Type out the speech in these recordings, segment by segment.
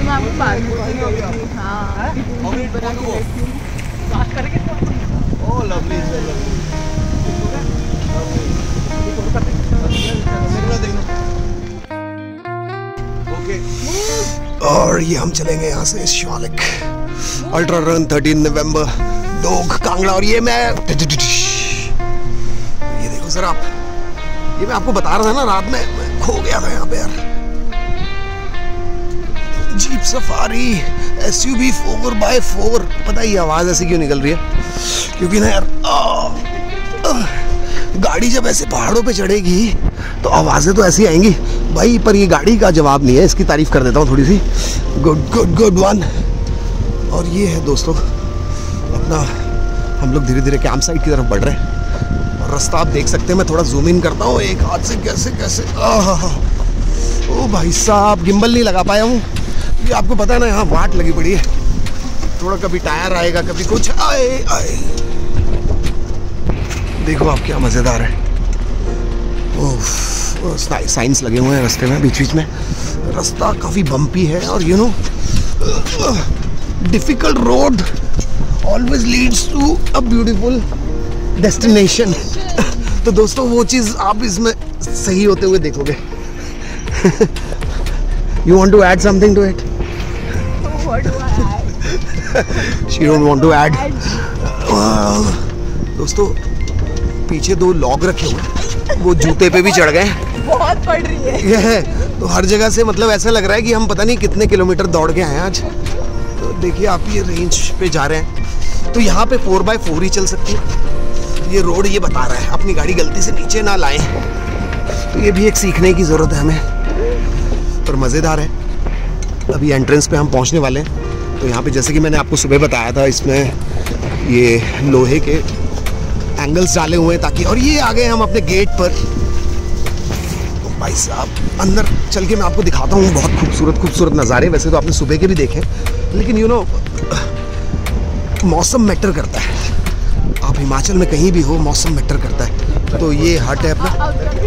मैं आपको बाद में हाँ बना के बैठी हूँ बात करके। ओह लवली और ये हम चलेंगे यहाँ से शिवालिक अल्ट्रा रन 13 नवंबर डोग कांगड़ा। और ये मैं ये देखो सर आप, ये मैं आपको बता रहा था ना रात में मैं खो गया था यहाँ पे यार। Jeep safari SUV 4x4। पता ही आवाज ऐसी क्यों निकल रही है, क्योंकि ना यार गाड़ी जब ऐसे पहाड़ों पे चढ़ेगी तो आवाजें तो ऐसी आएंगी भाई। पर ये गाड़ी का जवाब नहीं है, इसकी तारीफ कर देता हूँ थोड़ी सी। Good good good one. और ये है दोस्तों अपना, हम लोग धीरे धीरे कैंप साइट की तरफ बढ़ रहे हैं। और रास्ता आप देख सकते हैं, मैं थोड़ा जूम इन करता हूँ एक हाथ से। कैसे कैसे ओ भाई साहब, गिम्बल नहीं लगा पाया हूँ। ये आपको पता है ना, यहाँ वाट लगी पड़ी है। थोड़ा कभी टायर आएगा, कभी कुछ आए आए। देखो आप क्या मजेदार है। साइंस लगे हुए हैं रास्ते में, बीच बीच में। रास्ता काफी बम्पी है और you know difficult road always leads to a beautiful destination. तो दोस्तों वो चीज आप इसमें सही होते हुए देखोगे। You want to add something to it? What do I add? She don't want to add. दोस्तों पीछे 2 लॉग रखे हुए, वो जूते पे भी चढ़ गए। बहुत पड़ रही है ये है तो हर जगह से मतलब ऐसा लग रहा है कि हम पता नहीं कितने किलोमीटर दौड़ के आए हैं आज। तो देखिए आप ये रेंज पे जा रहे हैं तो यहाँ पे 4x4 ही चल सकती है। ये रोड ये बता रहा है अपनी गाड़ी गलती से नीचे ना लाएं। तो ये भी एक सीखने की जरूरत है हमें, पर मज़ेदार है। अभी एंट्रेंस पे हम पहुँचने वाले हैं। तो यहाँ पे जैसे कि मैंने आपको सुबह बताया था, इसमें ये लोहे के एंगल्स डाले हुए हैं ताकि, और ये आ गए हम अपने गेट पर। तो भाई साहब अंदर चल के मैं आपको दिखाता हूँ बहुत खूबसूरत खूबसूरत नज़ारे। वैसे तो आपने सुबह के भी देखे, लेकिन यू नो मौसम मैटर करता है। आप हिमाचल में कहीं भी हो, मौसम मैटर करता है। तो ये हट है अपना,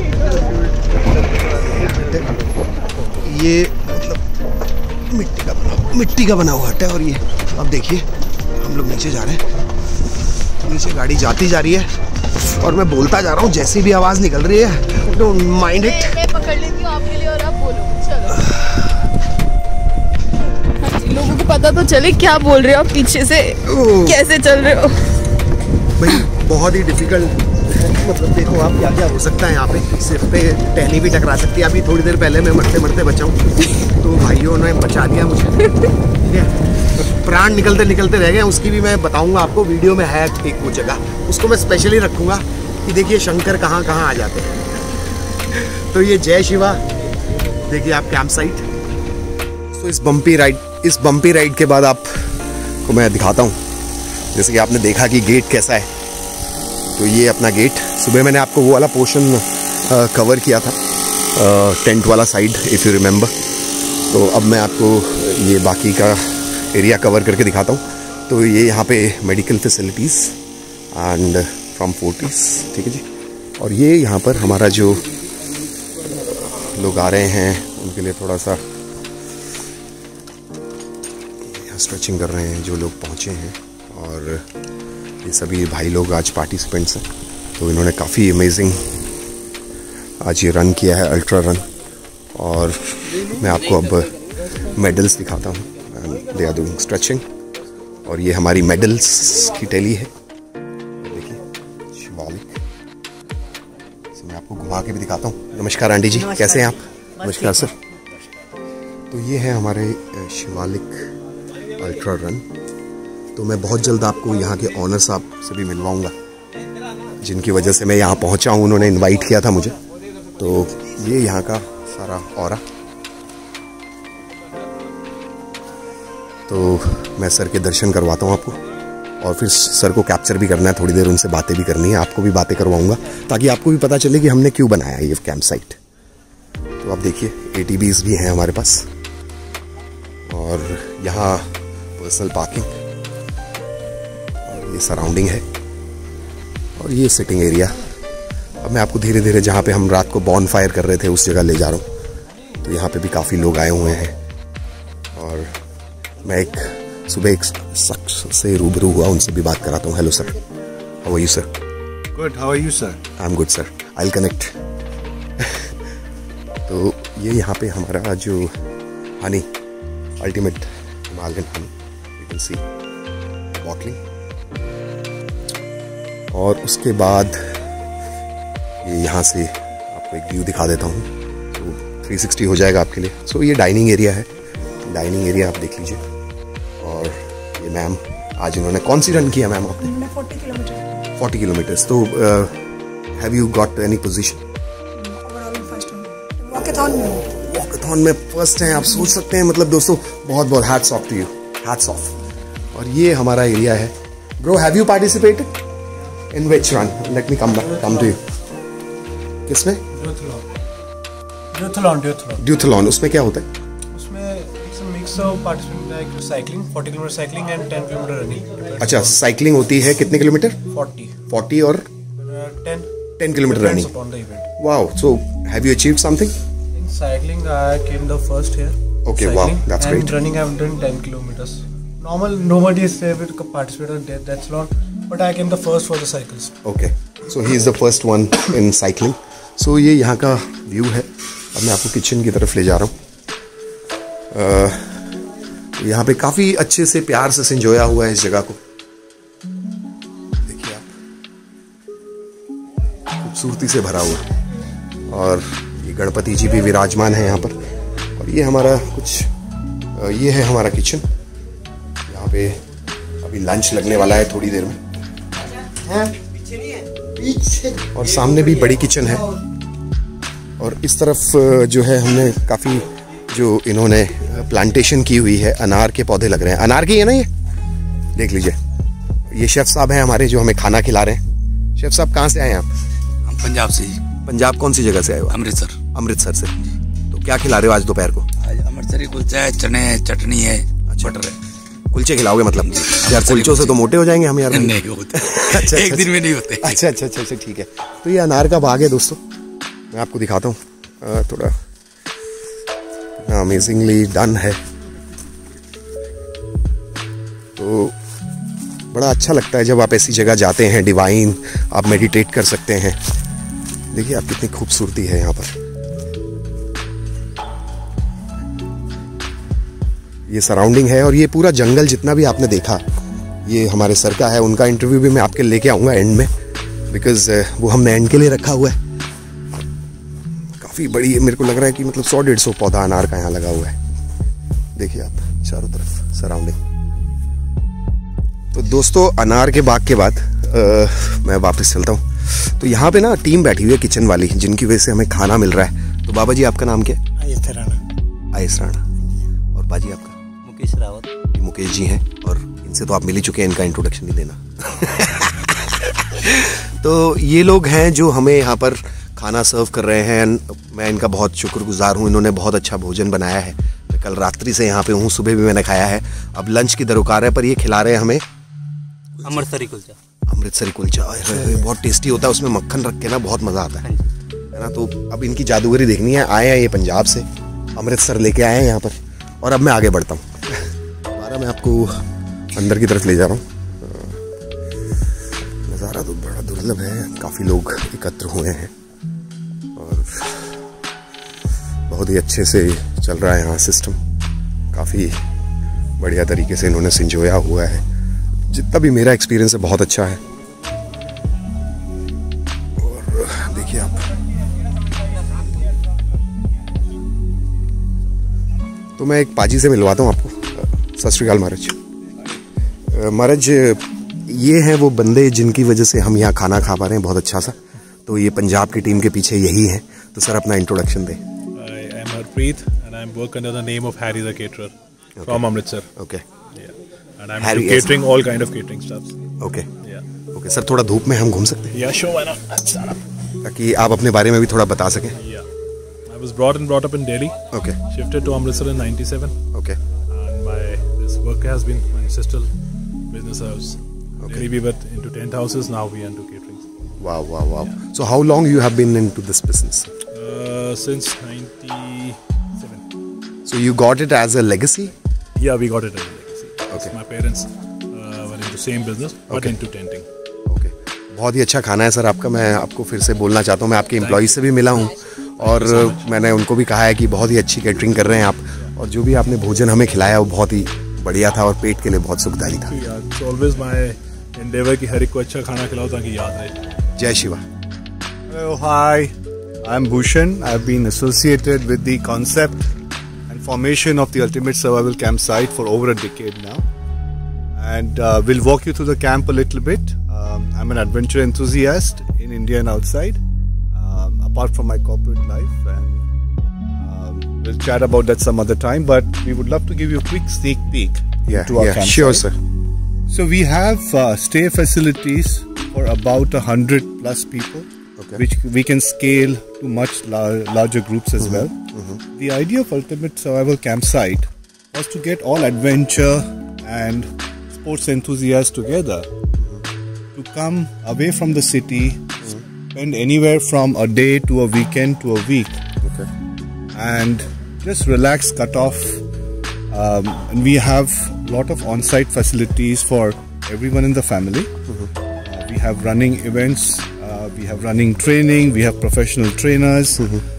ये मतलब मिट्टी का बना हुआ हट है। और ये अब देखिए हम लोग नीचे जा रहे हैं, नीचे गाड़ी जाती जा रही है और मैं बोलता जा रहा हूँ। जैसी भी आवाज़ निकल रही है डोंट माइंड इट। मैं पकड़ लेती हूँ आपके लिए और आप बोलो। चलो लोगों को पता तो चले क्या बोल रहे हो आप, पीछे से कैसे चल रहे हो। भाई बहुत ही डिफिकल्ट, मतलब देखो आप क्या क्या हो सकता है यहाँ पे। सिर पे टहनी भी टकरा सकती है। अभी थोड़ी देर पहले मैं मरते मरते बचा हूँ, तो भाइयों ने बचा लिया मुझे। ठीक है, प्राण निकलते निकलते रह गए, उसकी भी मैं बताऊंगा आपको। वीडियो में है एक वो जगह, उसको मैं स्पेशली रखूंगा कि देखिए शंकर कहाँ कहाँ आ जाते हैं। तो ये जय शिवा, देखिए आप कैंप साइट। तो इस बम्पी राइड के बाद आपको मैं दिखाता हूँ, जैसे कि आपने देखा कि गेट कैसा है। तो ये अपना गेट, सुबह मैंने आपको वो वाला पोर्शन कवर किया था, टेंट वाला साइड, इफ़ यू रिमेंबर। तो अब मैं आपको ये बाकी का एरिया कवर करके दिखाता हूँ। तो ये यहाँ पे medical facilities and from Fortis, ठीक है जी। और ये यहाँ पर हमारा जो लोग आ रहे हैं उनके लिए थोड़ा सा स्ट्रेचिंग कर रहे हैं जो लोग पहुँचे हैं। और ये सभी भाई लोग आज पार्टिसिपेंट्स हैं, तो इन्होंने काफ़ी अमेजिंग आज ये रन किया है, अल्ट्रा रन। और मैं आपको अब मेडल्स दिखाता हूँ। They are doing stretching. और ये हमारी मेडल्स की टैली है, देखिए शिवालिक। इसे मैं आपको घुमा के भी दिखाता हूँ। नमस्कार आंटी जी, कैसे हैं आप? नमस्कार सर। तो ये है हमारे शिवालिक अल्ट्रा रन। तो मैं बहुत जल्द आपको यहाँ के ऑनर साहब से भी मिलवाऊंगा, जिनकी वजह से मैं यहाँ पहुँचा हूँ। उन्होंने इनवाइट किया था मुझे। तो ये यहाँ का सारा ऑरा। तो मैं सर के दर्शन करवाता हूँ आपको, और फिर सर को कैप्चर भी करना है, थोड़ी देर उनसे बातें भी करनी है। आपको भी बातें करवाऊंगा ताकि आपको भी पता चले कि हमने क्यों बनाया ये कैंप साइट। तो आप देखिए ATVs भी हैं हमारे पास, और यहाँ पर्सनल पार्किंग, और ये सराउंडिंग है, और ये सिटिंग एरिया। अब मैं आपको धीरे धीरे जहाँ पे हम रात को बॉन फायर कर रहे थे उस जगह ले जा रहा हूँ। तो यहाँ पे भी काफ़ी लोग आए हुए हैं, और मैं एक सुबह एक शख्स से रूबरू हुआ, उनसे भी बात कराता हूँ। Hello sir, how are you sir? Good. How are you, sir? I am good sir, I will connect. तो ये यहाँ पे हमारा जो honey, ultimate Himalayan honey, you can see bottling. और उसके बाद ये यहाँ से आपको एक व्यू दिखा देता हूँ, तो 360 हो जाएगा आपके लिए। सो ये डाइनिंग एरिया है, डाइनिंग एरिया आप देख लीजिए। और ये मैम आज इन्होंने कौन सी रन किया मैम आपने? 40 किलोमीटर। 40 किलोमीटर्स। तो have you got any position? Walkathon में फर्स्ट हैं, आप सोच सकते हैं। मतलब दोस्तों बहुत बहुत hats off to you, hats off. और ये हमारा एरिया है। Bro, have you participated in which run? Let me come to you. किसमें? ड्यूथलॉन। उसमें क्या होता है? Cycling 40 kilometre cycling and 10 kilometre running. अच्छा, साइकिलिंग होती है कितने किलोमीटर? 40 और 10 kilometre running. Wow, so have you achieved something? In cycling I came the first here. Okay, wow, that's great. And running I have done 10 kilometres. Normal nobody is there with participate in that's long, but I came the first for the cycles. Okay, so he is the first one in cycling. So ये यहाँ का view है। अब मैं आपको kitchen की तरफ ले जा रहा हूँ। यहाँ पे काफी अच्छे से प्यार से संजोया हुआ है इस जगह को। देखिए आप, खूबसूरती से भरा हुआ। और ये गणपति जी भी विराजमान है यहाँ पर। और ये हमारा कुछ ये है हमारा किचन। यहाँ पे अभी लंच लगने वाला है थोड़ी देर में। और सामने भी बड़ी किचन है। और इस तरफ जो है हमने काफी जो इन्होंने प्लांटेशन की हुई है, अनार के पौधे लग रहे हैं। अनार के है ना ये, देख लीजिए। ये शेफ साहब हैं हमारे जो हमें खाना खिला रहे हैं। शेफ साहब कहाँ से आए हैं आप? हम पंजाब से। पंजाब कौन सी जगह से आए हो? अमृतसर से। तो क्या खिला रहे हो आज दोपहर को? आज अमृतसरी कुलचा है, चने है, चटनी है, बटर है। कुलचे खिलाओगे मतलब? यार कुलचों से तो मोटे हो जाएंगे हम यार। नहीं होते। अच्छा, एक दिन में नहीं होते। अच्छा, ठीक है। तो ये अनार का बाग है दोस्तों, मैं आपको दिखाता हूँ। थोड़ा अमेजिंगली डन है। तो बड़ा अच्छा लगता है जब आप ऐसी जगह जाते हैं, डिवाइन, आप मेडिटेट कर सकते हैं। देखिए आप, कितनी खूबसूरती है यहाँ पर। ये सराउंडिंग है। और ये पूरा जंगल जितना भी आपने देखा, ये हमारे सर का है। उनका इंटरव्यू भी मैं आपके लेके आऊँगा एंड में, बिकॉज वो हमने एंड के लिए रखा हुआ है। काफ़ी बड़ी, मेरे को लग रहा है कि मतलब 100-150 पौधा अनार का यहाँ लगा हुआ है। देखिए आप चारों तरफ सराउंडिंग। तो दोस्तों अनार के बाग के बाद मैं वापस चलता हूँ। तो यहाँ पे ना टीम बैठी हुई है किचन वाली, जिनकी वजह से हमें खाना मिल रहा है। तो बाबा जी आपका नाम क्या है? आयस राणा। और बाजी आपका? मुकेश रावत। मुकेश जी हैं, और इनसे तो आप मिल ही चुके हैं, इनका इंट्रोडक्शन नहीं देना। तो ये लोग हैं जो हमें यहाँ पर खाना सर्व कर रहे हैं। मैं इनका बहुत शुक्रगुजार हूँ, इन्होंने बहुत अच्छा भोजन बनाया है। मैं कल रात्रि से यहाँ पे हूँ, सुबह भी मैंने खाया है। अब लंच की दरकार है, पर ये खिला रहे हैं हमें अमृतसरी कुलचा। बहुत टेस्टी होता है, उसमें मक्खन रख के ना बहुत मज़ा आता है ना। तो अब इनकी जादूगरी देखनी है। आए हैं ये पंजाब से, अमृतसर लेके आए हैं यहाँ पर। और अब मैं आगे बढ़ता हूँ, दोबारा मैं आपको अंदर की तरफ ले जा रहा हूँ। नज़ारा तो बड़ा दुर्लभ है, काफ़ी लोग एकत्र हुए हैं और बहुत ही अच्छे से चल रहा है यहाँ सिस्टम। काफ़ी बढ़िया तरीके से इन्होंने संजोया हुआ है। जितना भी मेरा एक्सपीरियंस है बहुत अच्छा है। और देखिए आप, तो मैं एक पाजी से मिलवाता हूँ आपको। सत श्री अकाल महाराज। महाराज, ये हैं वो बंदे जिनकी वजह से हम यहाँ खाना खा पा रहे हैं बहुत अच्छा सा। तो ये पंजाब की टीम के पीछे यही है। तो सर अपना इंट्रोडक्शन दें। I am Harpreet and I work under the name of Harry the Caterer from Amritsar. Okay. Yeah. And I'm into catering, all kind of catering stuff. Okay. Yeah. Okay. Sir थोड़ा धूप में हम घूम सकते हैं? Yeah, sure, why not? Start up. ताकि आप अपने बारे में भी थोड़ा बता सकें। Yeah. I was brought up in Delhi. Okay. Shifted to Amritsar in '97. Okay. And this work has been my ancestral business house. Okay. Delhi we were into tent houses, now we are into catering. Wow. Yeah. So how long you have been into this business? Since '97. So you got it as a legacy? yeah, we got it as a legacy. Okay. My parents were into same business, but Okay. into tenting. Okay, बहुत ही अच्छा खाना है sir आपका। मैं आपको फिर से बोलना चाहता हूँ, मैं आपके एम्प्लॉय से भी मिला हूँ और मैंने उनको भी कहा है कि बहुत ही अच्छी कैटरिंग कर रहे हैं आप, और जो भी आपने भोजन हमें खिलाया वो बहुत ही बढ़िया था और पेट के लिए बहुत सुखदायी था। Yeah, it's always my endeavor कि हर एक को अच्छा खाना खिलाओ ताकि याद रहे। जय Shiva. Hello, hi. I'm Bhushan. I've been associated with the concept and formation of the Ultimate Survival Campsite for over a decade now. And we'll walk you through the camp a little bit. I'm an adventure enthusiast in India and outside, apart from my corporate life. And we'll chat about that some other time. But we would love to give you a quick sneak peek into our campsite. Sure sir. So we have stay facilities for about 100 plus people, which we can scale to much larger groups as well. The idea of Ultimate Survival Campsite was to get all adventure and sports enthusiasts together to come away from the city, spend anywhere from a day to a weekend to a week, and just relax, cut off. And we have a lot of on-site facilities for everyone in the family. We have running events, we have running training, we have professional trainers.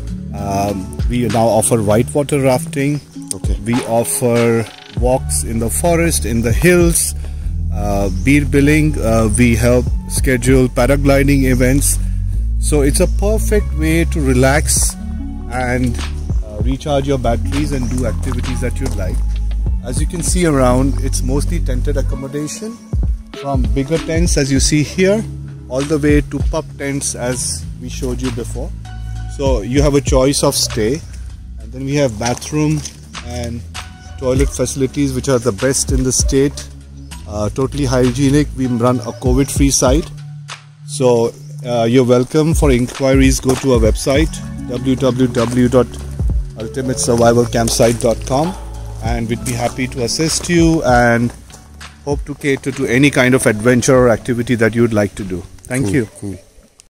We now offer whitewater rafting. We offer walks in the forest, in the hills, beer billing. We help schedule paragliding events. So it's a perfect way to relax and recharge your batteries and do activities that you'd like. As you can see around, it's mostly tented accommodation, from bigger tents as you see here, all the way to pup tents as we showed you before. So you have a choice of stay, and then we have bathroom and toilet facilities which are the best in the state, totally hygienic. We run a COVID-free site. So you're welcome. For inquiries, go to our website www.ultimatesurvivalcampsite.com, and we'd be happy to assist you and hope to cater to any kind of adventure or activity that you'd like to do. Thank you.